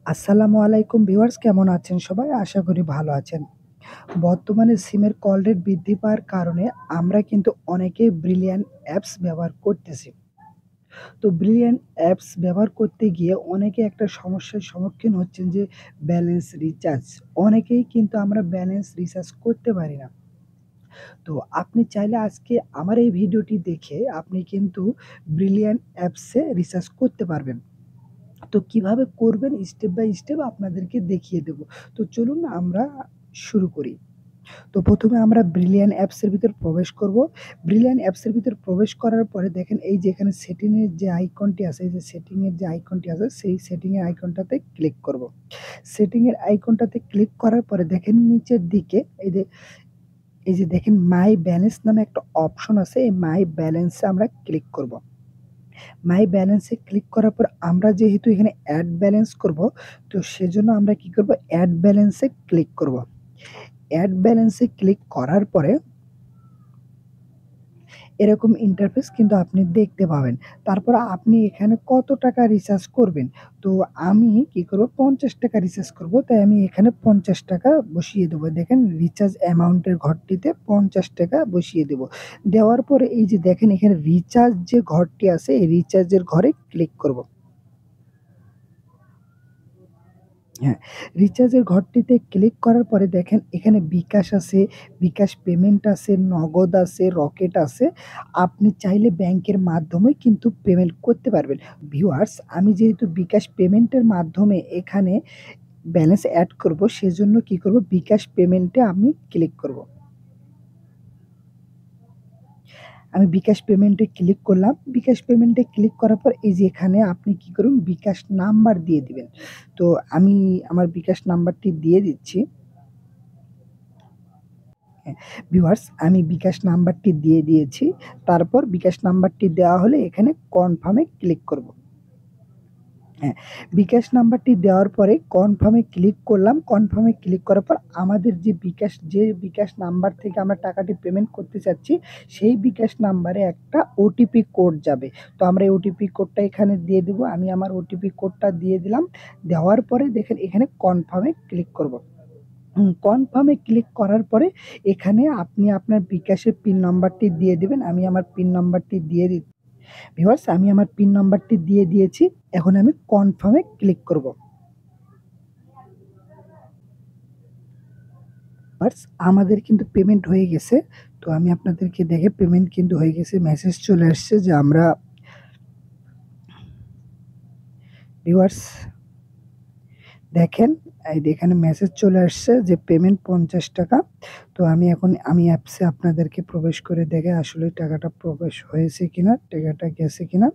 আসসালামু আলাইকুম ভিউয়ার্স, কেমন আছেন সবাই? আশা করি ভালো আছেন। বর্তমানে সিমের কল রেট বৃদ্ধি পাওয়ার কারণে আমরা কিন্তু অনেকেই ব্রিলিয়ান্ট অ্যাপস ব্যবহার করতেছি। তো ব্রিলিয়ান্ট অ্যাপস ব্যবহার করতে গিয়ে অনেকে একটা সমস্যার সম্মুখীন হচ্ছেন যে ব্যালেন্স রিচার্জ। অনেকেই কিন্তু আমরা ব্যালেন্স রিচার্জ করতে পারি না। তো আপনি চাইলে আজকে আমার এই ভিডিওটি দেখে আপনি কিন্তু ব্রিলিয়ান্ট অ্যাপসে রিচার্জ করতে পারবেন। তো কিভাবে করবেন স্টেপ বাই স্টেপ আপনাদেরকে দেখিয়ে দেব। তো চলুন আমরা শুরু করি। তো প্রথমে আমরা ব্রিলিয়ান্ট অ্যাপসের ভিতর প্রবেশ করব। ব্রিলিয়ান্ট অ্যাপসের ভিতর প্রবেশ করার পরে দেখেন এই যে এখানে সেটিং এর যে আইকনটি আছে, এই যে সেটিং এর যে আইকনটি আছে সেই সেটিং এর আইকনটাতে ক্লিক করব। সেটিং এর আইকনটাতে ক্লিক করার পরে দেখেন নিচের দিকে এই যে দেখেন মাই ব্যালেন্স নামে একটা অপশন আছে। এই মাই ব্যালেন্সে আমরা ক্লিক করব। মাই ব্যালেন্সে ক্লিক করার পর আমরা যেহেতু এখানে অ্যাড ব্যালেন্স করব, তো সেজন্য আমরা কি করব, অ্যাড ব্যালেন্সে ক্লিক করব। অ্যাড ব্যালেন্সে ক্লিক করার পরে এরকম ইন্টারফেস কিন্তু আপনি দেখতে পাবেন। তারপর আপনি এখানে কত টাকা রিচার্জ করবেন। তো আমি কি করব, ৳৫০ রিচার্জ করব। তাই আমি এখানে ৳৫০ বসিয়ে দেব। দেখেন রিচার্জ অ্যামাউন্টের ঘরটিতে ৳৫০ বসিয়ে দেব। দেওয়ার পরে এই যে দেখেন এখানে রিচার্জ যে ঘরটি আছে এই রিচার্জের ঘরে ক্লিক করব। হ্যাঁ, রিচার্জের ঘরটিতে ক্লিক করার পরে দেখেন এখানে বিকাশ আছে, বিকাশ পেমেন্ট আছে, নগদ আছে, রকেট আছে। আপনি চাইলে ব্যাংকের মাধ্যমেও কিন্তু পেমেন্ট করতে পারবেন। ভিউয়ার্স, আমি যেহেতু বিকাশ পেমেন্টের মাধ্যমে এখানে ব্যালেন্স এড করব, সেজন্য কি করব, বিকাশ পেমেন্টে আমি ক্লিক করব। আমি বিকাশ পেমেন্টে ক্লিক করলাম। বিকাশ পেমেন্টে ক্লিক করার পর এই যে এখানে আপনি কি করুন, বিকাশ নাম্বার দিয়ে দিবেন। তো আমি আমার বিকাশ নাম্বারটি দিয়ে দিচ্ছি। হ্যাঁ, ভিউয়ার্স, আমি বিকাশ নাম্বারটি দিয়ে দিয়েছি। তারপর বিকাশ নাম্বারটি দেওয়া হলে এখানে কনফার্ম এ ক্লিক করব। হ্যাঁ, বিকাশ নাম্বারটি দেওয়ার পরে কনফার্ম এ ক্লিক করলাম। কনফার্ম এ ক্লিক করার পর আমাদের যে বিকাশ নাম্বার থেকে আমরা টাকাটি পেমেন্ট করতে চাচ্ছি, সেই বিকাশ নাম্বারে একটা ওটিপি কোড যাবে। তো আমরা এই ওটিপি কোডটা এখানে দিয়ে দেব। আমি আমার ওটিপি কোডটা দিয়ে দিলাম। দেওয়ার পরে দেখেন এখানে কনফার্ম এ ক্লিক করব। কনফার্ম এ ক্লিক করার পরে এখানে আপনি আপনার বিকাশের পিন নাম্বারটি দিয়ে দিবেন। আমি আমার পিন নাম্বারটি দিয়ে ভিউয়ার্স, আমি আমার পিন নাম্বারটি দিয়ে দিয়েছি। এখন আমি কনফার্ম এ ক্লিক করব। ভিউয়ার্স, আমাদের কিন্তু পেমেন্ট হয়ে গেছে। তো আমি আপনাদেরকে দেখে পেমেন্ট কিন্তু হয়ে গেছে। মেসেজ চলে আসছে যে আমরা ভিউয়ার্স দেখেন, এই যে এখানে মেসেজ চলে আসছে যে পেমেন্ট ৳৫০। তো আমি অ্যাপসে আপনাদেরকে প্রবেশ করে দেখে আসলে টাকাটা প্রবেশ হয়েছে কিনা, টাকাটা গেছে কিনা।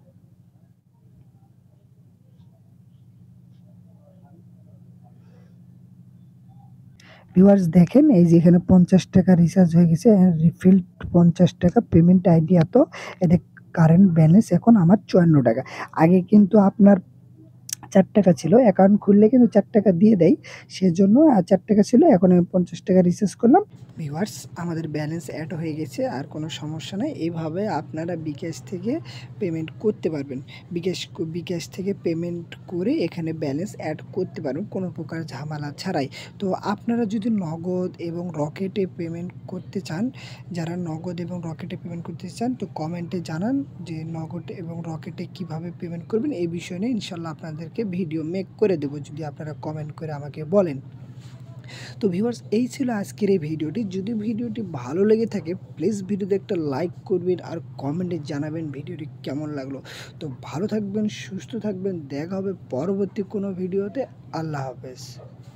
ভিউয়ার্স দেখেন এই যে এখানে ৳৫০ রিচার্জ হয়ে গেছে। রিফিল্ড ৳৫০, পেমেন্ট আইডি এত, এতে কারেন্ট ব্যালেন্স এখন আমার ৳৫৪। আগে কিন্তু আপনার ৳৪ ছিল। অ্যাকাউন্ট খুললে কিন্তু ৳৪ দিয়ে দেয়। সেজন্য ৳৪ ছিল। এখন আমি ৳৫০ রিচার্জ করলাম। ভিউয়ার্স, আমাদের ব্যালেন্স এড হয়ে গেছে। আর কোনো সমস্যা নাই। এইভাবে আপনারা বিকাশ থেকে পেমেন্ট করতে পারবেন। বিকাশ থেকে পেমেন্ট করে এখানে ব্যালেন্স এড করতে পারবেন কোনো প্রকার ঝামেলা ছাড়াই। তো আপনারা যদি নগদ এবং রকেটে পেমেন্ট করতে চান, যারা নগদ এবং রকেটে পেমেন্ট করতে চান, তো কমেন্টে জানান যে নগদ এবং রকেটে কিভাবে পেমেন্ট করবেন। এই বিষয় নিয়ে ইনশাল্লাহ আপনাদেরকে ভিডিও মেক করে দেব যদি আপনারা কমেন্ট করে আমাকে বলেন। তো ভিউয়ার্স, এই ছিল আজকের এই ভিডিওটি। যদি ভিডিওটি ভালো লেগে থাকে প্লিজ ভিডিওতে একটা লাইক করবেন আর কমেন্টে জানাবেন ভিডিওটি কেমন লাগলো। তো ভালো থাকবেন, সুস্থ থাকবেন, দেখা হবে পরবর্তী কোনো ভিডিওতে। আল্লাহ হাফেজ।